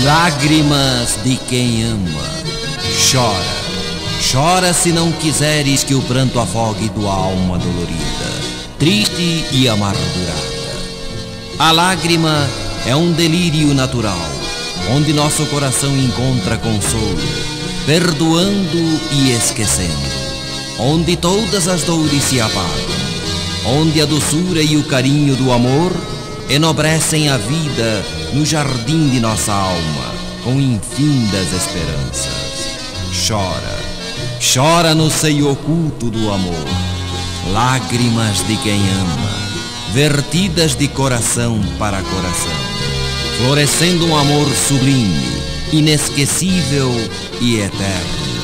Lágrimas de quem ama. Chora, chora se não quiseres que o pranto afogue tua alma dolorida, triste e amargurada. A lágrima é um delírio natural, onde nosso coração encontra consolo, perdoando e esquecendo, onde todas as dores se apagam, onde a doçura e o carinho do amor enobrecem a vida no jardim de nossa alma, com infindas esperanças. Chora, chora no seio oculto do amor, lágrimas de quem ama, vertidas de coração para coração, florescendo um amor sublime, inesquecível e eterno.